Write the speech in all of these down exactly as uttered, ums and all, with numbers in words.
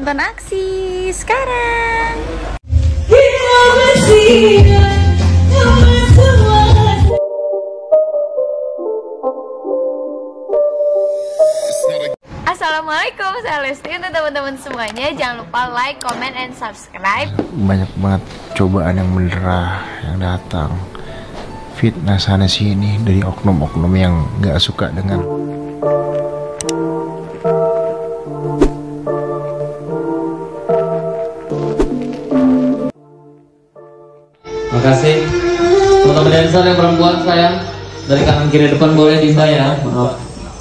Tonton aksi sekarang. Assalamualaikum, saya Lesti. Untuk teman-teman semuanya, jangan lupa like, comment, and subscribe. Banyak banget cobaan yang menderah yang datang, fitnah sana sini dari oknum-oknum yang gak suka dengan Makasih teman-teman dancer yang perempuan sayang, dari kanan kiri depan boleh di saya, maaf.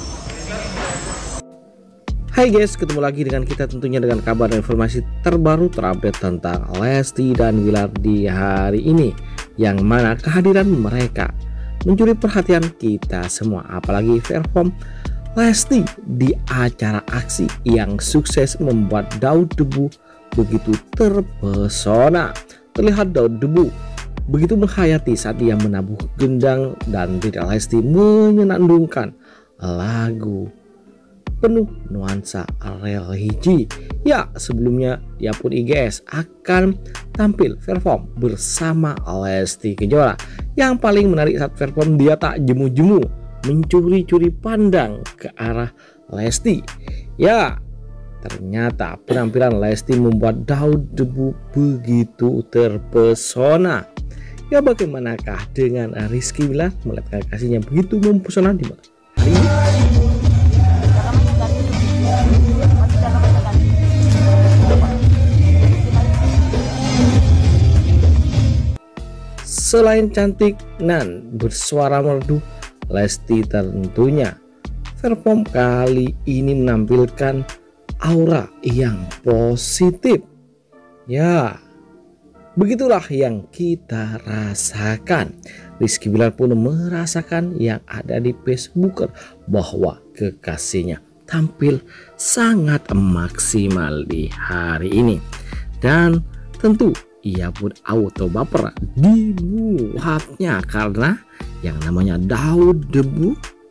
Hai guys, ketemu lagi dengan kita tentunya dengan kabar dan informasi terbaru terupdate tentang Lesti dan Bilar di hari ini, yang mana kehadiran mereka mencuri perhatian kita semua, apalagi perform Lesti di acara aksi yang sukses membuat Daud Debu begitu terpesona. Terlihat Daud Debu begitu menghayati saat dia menabuh gendang dan Dede Lesti menyenandungkan lagu penuh nuansa religi. Ya, sebelumnya dia pun I G S akan tampil perform bersama Lesti Kejora. Yang paling menarik saat perform, dia tak jemu-jemu mencuri-curi pandang ke arah Lesti. Ya, ternyata penampilan Lesti membuat Daud Debu begitu terpesona. Ya, bagaimanakah dengan Rizky Bilar melihat kekasihnya begitu mempesona di mana hari ini? Selain cantik nan bersuara merdu, Lesti tentunya perform kali ini menampilkan aura yang positif. Ya, begitulah yang kita rasakan. Rizky Bilar pun merasakan yang ada di Facebooker bahwa kekasihnya tampil sangat maksimal di hari ini, dan tentu ia pun auto baper dibuatnya karena yang namanya Daud Debu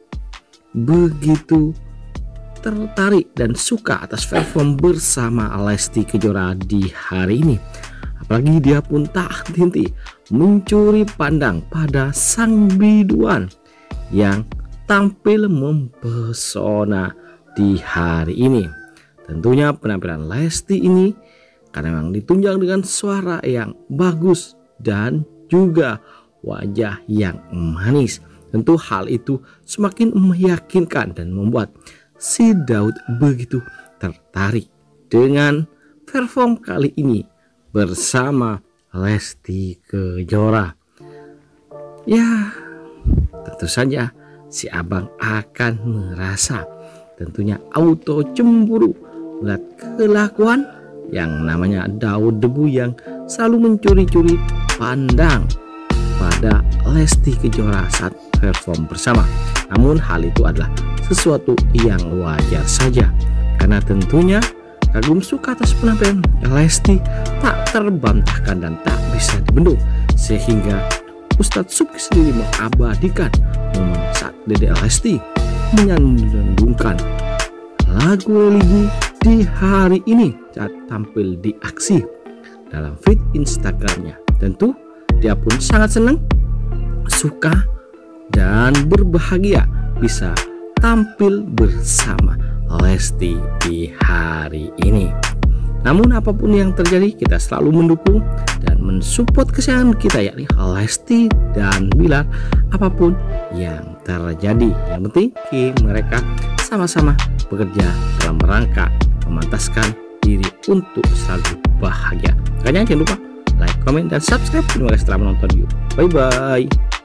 begitu tertarik dan suka atas perform bersama Lesti Kejora di hari ini. Apalagi dia pun tak henti mencuri pandang pada sang biduan yang tampil mempesona di hari ini. Tentunya penampilan Lesti ini karena memang ditunjang dengan suara yang bagus dan juga wajah yang manis. Tentu hal itu semakin meyakinkan dan membuat si Daud begitu tertarik dengan perform kali ini bersama Lesti Kejora. Ya, tentu saja si abang akan merasa tentunya auto cemburu melihat kelakuan yang namanya Daud Debu yang selalu mencuri-curi pandang pada Lesti Kejora saat perform bersama. Namun hal itu adalah sesuatu yang wajar saja, karena tentunya kagum suka atas penampilan Lesti tak terbantahkan dan tak bisa dibendung, sehingga Ustadz Subki sendiri mengabadikan momen saat Dede Lesti menyandungkan lagu religi di hari ini saat tampil di aksi dalam feed Instagramnya. Tentu dia pun sangat senang, suka, dan berbahagia bisa tampil bersama Lesti di hari ini. Namun apapun yang terjadi, kita selalu mendukung dan mensupport kesayangan kita, yakni Lesti dan Bilar, apapun yang terjadi. Yang penting mereka sama-sama bekerja dalam rangka memantaskan diri untuk selalu bahagia. Makanya jangan lupa like, comment, dan subscribe. Terima kasih telah menonton. Bye bye.